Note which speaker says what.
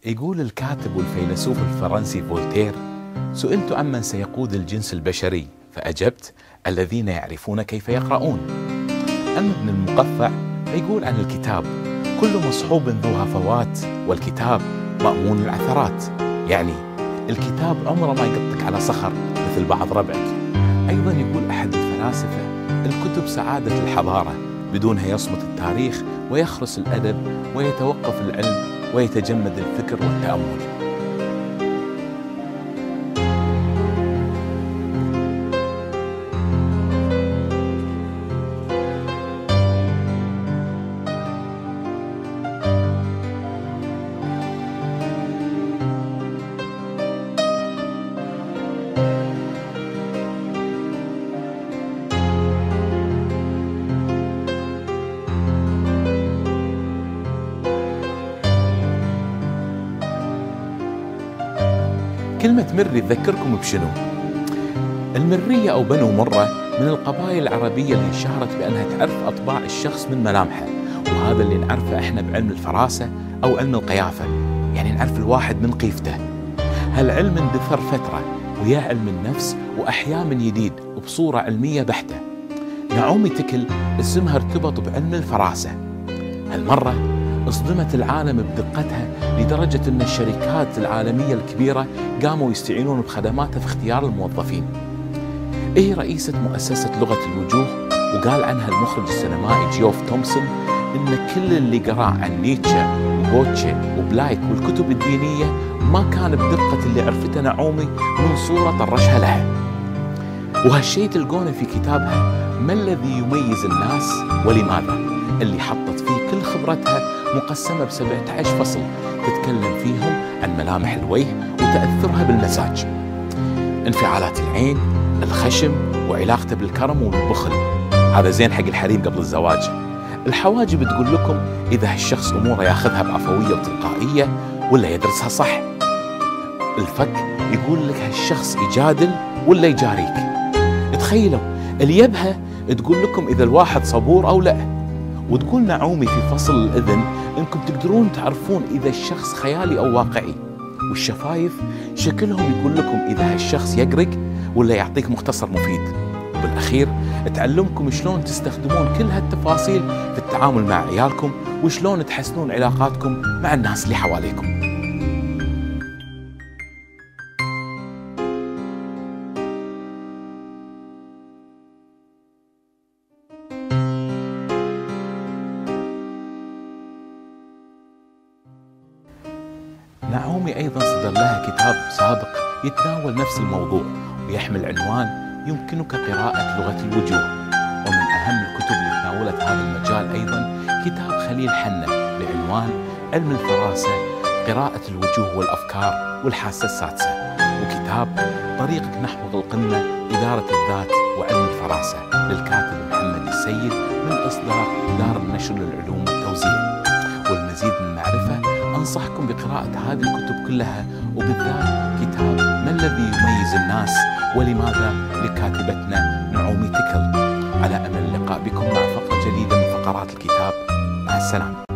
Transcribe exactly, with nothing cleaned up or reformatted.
Speaker 1: يقول الكاتب والفيلسوف الفرنسي فولتير: سئلت عمن سيقود الجنس البشري فأجبت: الذين يعرفون كيف يقرؤون. أما ابن المقفع فيقول عن الكتاب: كل مصحوب ذو هفوات والكتاب مأمون العثرات. يعني الكتاب عمره ما يقطك على صخر مثل بعض ربعك. أيضا يقول أحد الفلاسفة: الكتب سعادة الحضارة، بدونها يصمت التاريخ ويخرس الأدب ويتوقف العلم ويتجمد الفكر والتأمل. كلمة مري تذكركم بشنو؟ المرية أو بنو مرة من القبائل العربية اللي شهرت بأنها تعرف أطباع الشخص من ملامحه، وهذا اللي نعرفه إحنا بعلم الفراسة أو علم القيافة، يعني نعرف الواحد من قيفته. هالعلم اندثر فترة ويا علم النفس وأحيا من جديد وبصورة علمية بحتة. نعومي تكل اسمها ارتبط بعلم الفراسة. هالمرة اصدمت العالم بدقتها لدرجة أن الشركات العالمية الكبيرة قاموا يستعينون بخدماتها في اختيار الموظفين. هي رئيسة مؤسسة لغة الوجوه، وقال عنها المخرج السينمائي جيوف تومسون إن كل اللي قرأ عن نيتشه وغوتشه وبلايك والكتب الدينية ما كان بدقة اللي عرفته نعومي من صورة طرشها لها. وهالشيء تلقونه في كتابها ما الذي يميز الناس ولماذا، اللي حطت فيه كل خبرتها مقسمة بسبعة عشر فصل تتكلم فيهم عن ملامح الوجه وتأثرها بالمزاج، انفعالات العين، الخشم، وعلاقته بالكرم والبخل. هذا زين حق الحريم قبل الزواج. الحواجب تقول لكم إذا هالشخص أموره ياخذها بعفوية وتلقائية ولا يدرسها صح. الفك يقول لك هالشخص يجادل ولا يجاريك. تخيلوا اليبهة تقول لكم إذا الواحد صبور أو لا. وتقول نعومي في فصل الأذن إنكم تقدرون تعرفون إذا الشخص خيالي أو واقعي. والشفايف شكلهم يقول لكم إذا هالشخص يقرق ولا يعطيك مختصر مفيد. وبالأخير تعلمكم شلون تستخدمون كل هالتفاصيل في التعامل مع عيالكم وشلون تحسنون علاقاتكم مع الناس اللي حواليكم. نعومي أيضا صدر لها كتاب سابق يتناول نفس الموضوع ويحمل عنوان يمكنك قراءة لغة الوجوه. ومن أهم الكتب اللي تناولت هذا المجال أيضا كتاب خليل حنا بعنوان علم الفراسة، قراءة الوجوه والأفكار والحاسة السادسة، وكتاب طريقك نحو القمة، إدارة الذات وعلم الفراسة للكاتب محمد السيد من إصدار دار النشر للعلوم والتوزيع. والمزيد من المعرفة أنصحكم بقراءة هذه الكتب كلها، وبالذات كتاب ما الذي يميز الناس ولماذا لكاتبتنا نعومي تكل. على أمل اللقاء بكم مع فقرة جديدة من فقرات الكتاب. مع السلامة.